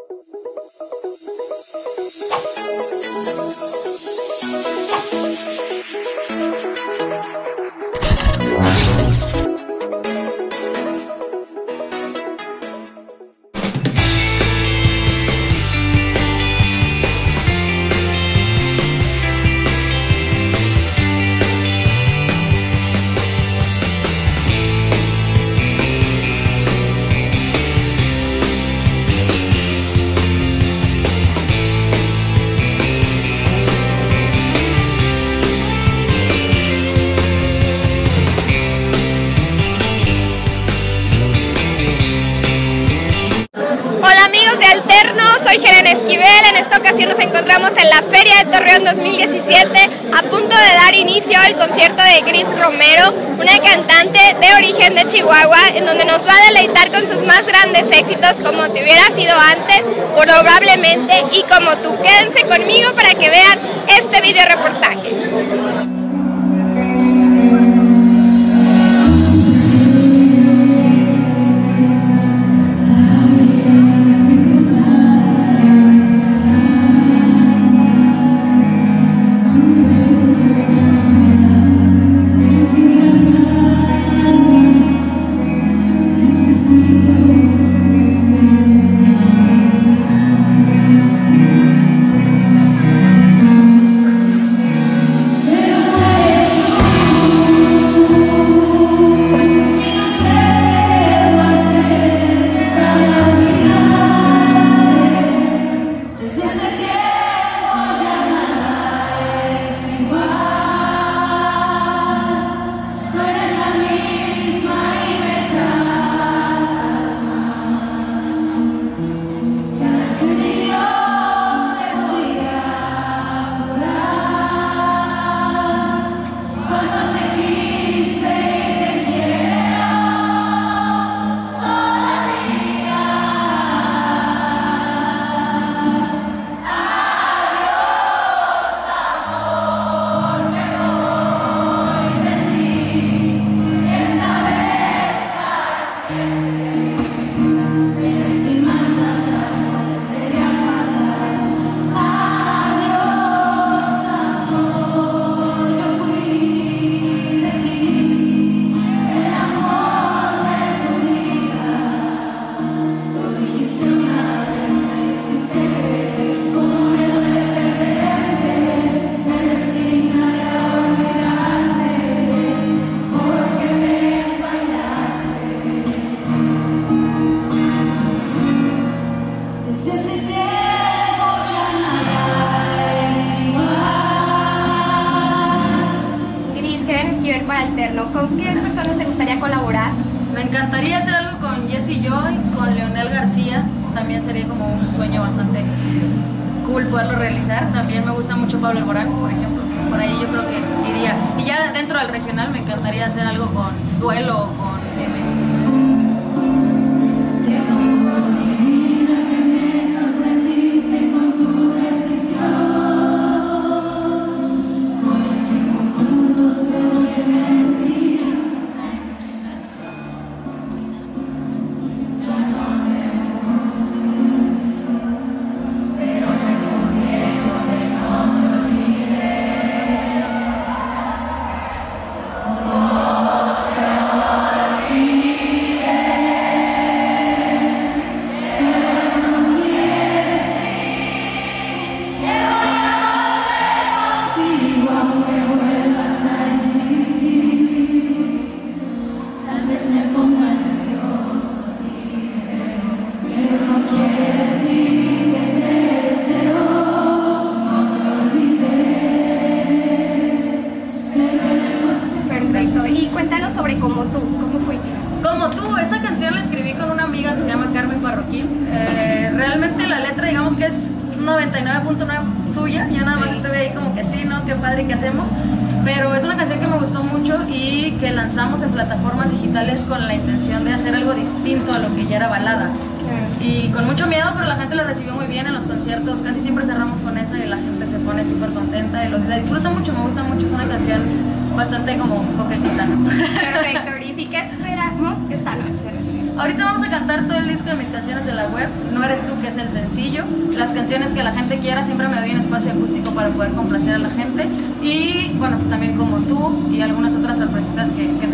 Soy Helen Esquivel. En esta ocasión nos encontramos en la Feria de Torreón 2017, a punto de dar inicio al concierto de Gris Romero, una cantante de origen de Chihuahua, en donde nos va a deleitar con sus más grandes éxitos, como Te hubiera sido antes, Probablemente y Como tú. Quédense conmigo para que vean este video reportaje. ¿Con qué personas te gustaría colaborar? Me encantaría hacer algo con Jessie Joy, con Leonel García. También sería como un sueño bastante cool poderlo realizar. También me gusta mucho Pablo Alborán, por ejemplo. Pues por ahí yo creo que iría. Y ya dentro del regional me encantaría hacer algo con Duelo o con Y cuéntanos sobre Como tú, ¿cómo fue? Como tú, esa canción la escribí con una amiga que se llama Carmen Parroquín. Realmente la letra, digamos que es 99.9 suya. Yo nada más estuve ahí como que sí, ¿no? Qué padre que hacemos. Pero es una canción que me gustó mucho y que lanzamos en plataformas digitales con la intención de hacer algo distinto a lo que ya era balada. Y con mucho miedo, pero la gente lo recibió muy bien en los conciertos. Casi siempre cerramos con esa y la gente se pone súper contenta y la disfruta mucho, me gusta mucho. Es una canción bastante como coquetita, ¿no? Perfecto, Gris. ¿Y qué esperamos esta noche? ahorita vamos a cantar todo el disco de mis canciones de la web. No eres tú, que es el sencillo. Las canciones que la gente quiera, siempre me doy un espacio acústico para poder complacer a la gente. Y bueno, pues también como tú y algunas otras sorpresitas que